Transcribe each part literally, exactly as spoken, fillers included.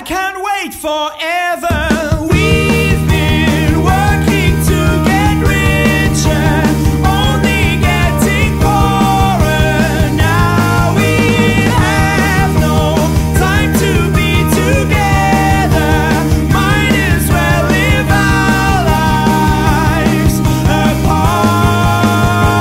I can't wait forever. We've been working to get richer, only getting poorer. Now we have no time to be together. Might as well live our lives apart.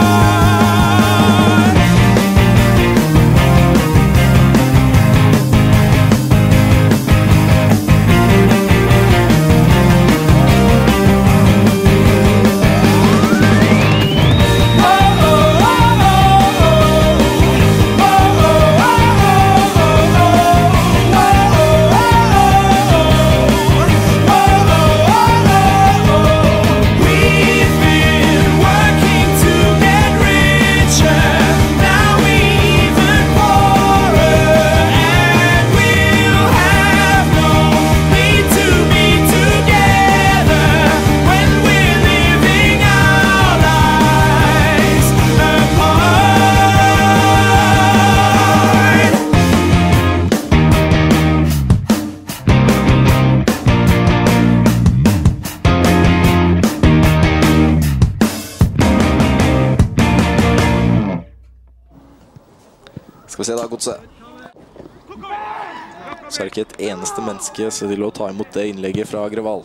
Skal vi se da, godset. Så er det ikke et eneste menneske til å ta imot det innlegget fra Greval.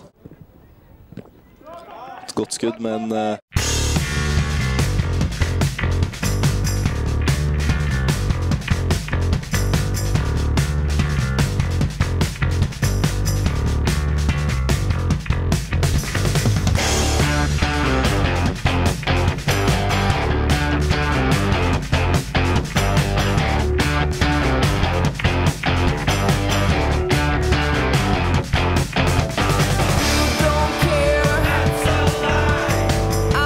Et godt skudd, men... Don't care.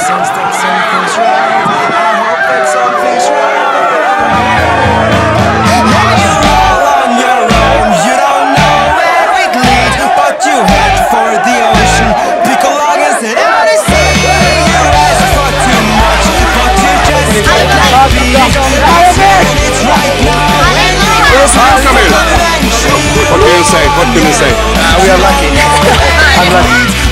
sense that something's right. I hope that something's right. Now you're all on your own. You don't know where it leads, but you head for the ocean. Pick a log and set out to sea. You ask for too much, but you just can't like me. It's right now. Come here. What can you say? What can you say? Uh, we are lucky. I'm lucky.